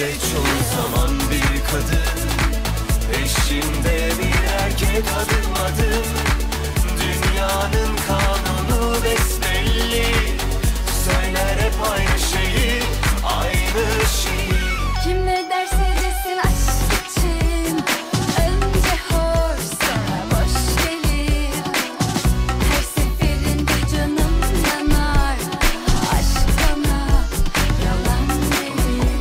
Başrolde çoğu zaman bir kadın, eşinde bir erkek adım adım. Dünyanın kanunu besbelli, söyler hep aynı şeyi, aynı şeyi. Kim ne derse desin aşk için, önce hoş sonra boş gelir. Her seferinde canım yanar, aşk bana yalan gelir.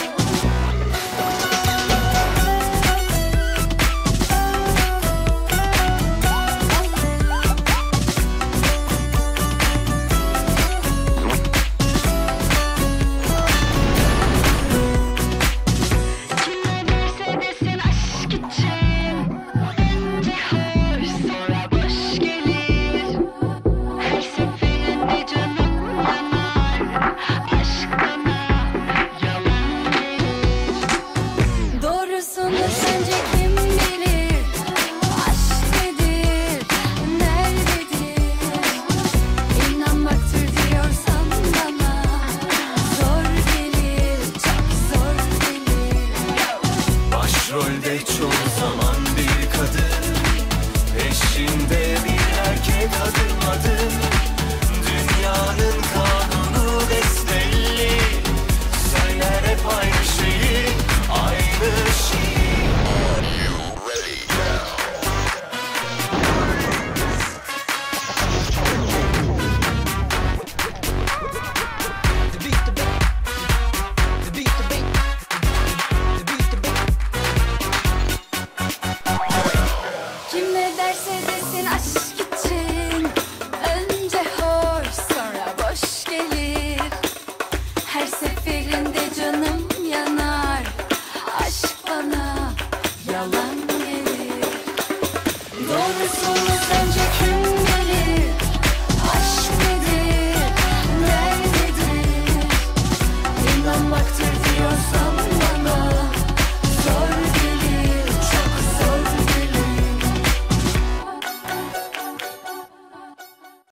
Doğrusunu sence kim bilir? Aşk nedir? Nerededir? İnanmaktır diyorsan bana zor gelir, çok zor gelir. Başrolde çoğu zaman bir kadın, eşinde bir erkek adım adım. Dünyanın kanunu besbelli, söyler hep aynı şeyi, aynı şeyi. Kim ne derse desin aşk için, önce hoş sonra boş gelir. Her seferinde canım yanar, aşk bana yalan gelir. Doğrusunu sence kim bilir? Aşk nedir? Nerededir? İnanmaktır